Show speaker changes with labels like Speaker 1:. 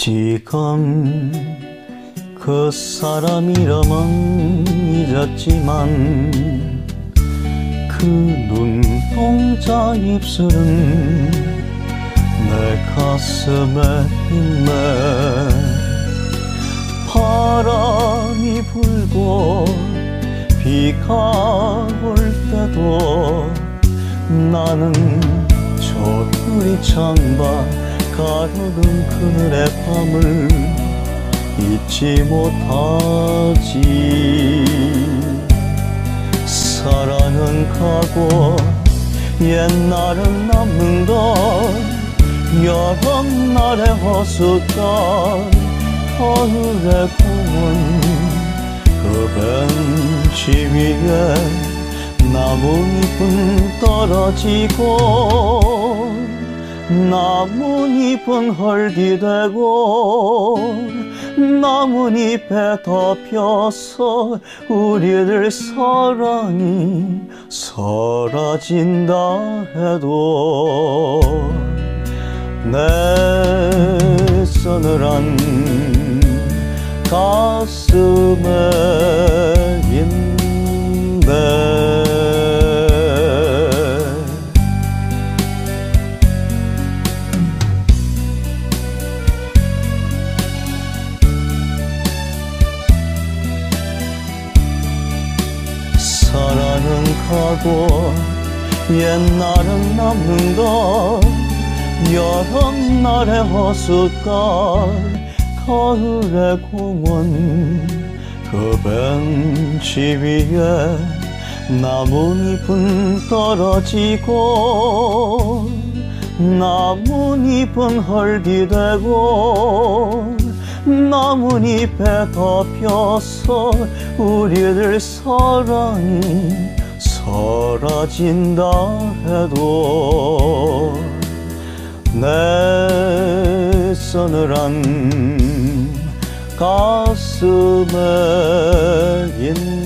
Speaker 1: 지금 그 사람 이름은 잊었지만 그 눈동자 입술은 내 가슴에 있네. 바람이 불고 비가 올 때도 나는 저 유리창밖 가로등 그늘의 밤을 잊지 못하지. 사랑은 가고 옛날은 남는 것, 여름날의 허숫가 가을의 공원, 그 벤치 위에 나뭇잎은 떨어지고 나뭇잎은 헐기되고 나뭇잎에 덮여서 우리들 사랑이 사라진다 해도 내 서늘한 가슴에 있네. 사랑은 가고 옛날은 남는 것, 여름날의 허숫가 가을의 공원, 그 벤치 위에 나뭇잎은 떨어지고 나뭇잎은 헐기되고 나뭇잎에 덮여서 우리들 사랑이 사라진다 해도 내 서늘한 가슴에 있는